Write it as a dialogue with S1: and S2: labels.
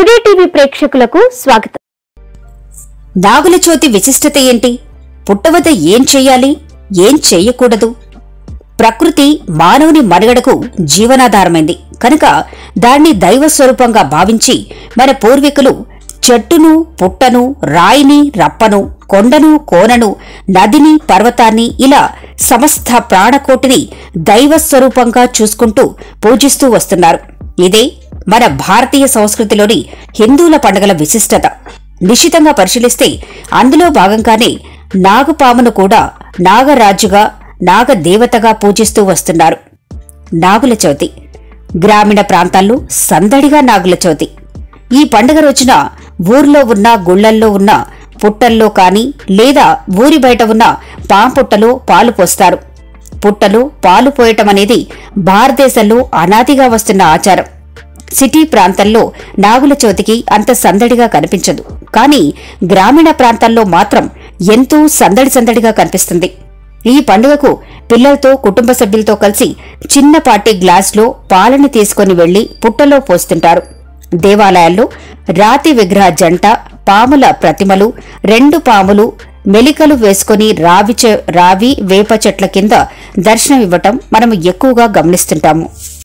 S1: Today TV ప్రేక్షకులకు స్వాగతం.
S2: నాగుల చవితి విశిష్టత ఏంటి? పుట్టవద్ద ఏం చెయ్యాలి, ఏం చెయ్యకూడదు? ప్రకృతి మానవుని మనుగడకు జీవనాధారమైంది కనుక దాన్ని దైవ స్వరూపంగా భావించి మన పూర్వీకులు చెట్టును, పుట్టను, రాయిని, రప్పను, కొండను, కోనను, నదిని, పర్వతాన్ని ఇలా సమస్త ప్రాణకోటిని దైవ స్వరూపంగా చూసుకుంటూ పూజిస్తూ వస్తున్నారు. ఇదే మన భారతీయ సంస్కృతిలోని హిందువుల పండుగల విశిష్టత. నిశితంగా పరిశీలిస్తే అందులో భాగంగానే నాగుపామును కూడా నాగరాజుగా, నాగదేవతగా పూజిస్తూ వస్తున్నారు. నాగుల చవితి గ్రామీణ ప్రాంతాల్లో సందడిగా నాగుల చవితి. ఈ పండుగ రోజున ఊర్లో ఉన్న, గుళ్లల్లో ఉన్న పుట్టల్లో కాని లేదా ఊరి బయట ఉన్న పాంపుట్టలో పాలు పోస్తారు. పుట్టలో పాలు పోయటం అనేది భారతదేశంలో అనాదిగా వస్తున్న ఆచారం. సిటీ ప్రాంతాల్లో నాగుల చవితికి అంత సందడిగా కనిపించదు, కానీ గ్రామీణ ప్రాంతాల్లో మాత్రం ఎంతో సందడిగా కనిపిస్తుంది. ఈ పండుగకు పిల్లలతో, కుటుంబ సభ్యులతో కలిసి చిన్నపాటి గ్లాసులో పాలని తీసుకుని వెళ్లి పుట్టలో పోస్తుంటారు. దేవాలయాల్లో రాతి విగ్రహ జంట, పాముల ప్రతిమలు, 2 పాములు మెలికలు వేసుకుని రావి వేప చెట్ల కింద దర్శనమివ్వటం మనం ఎక్కువగా గమనిస్తుంటాము.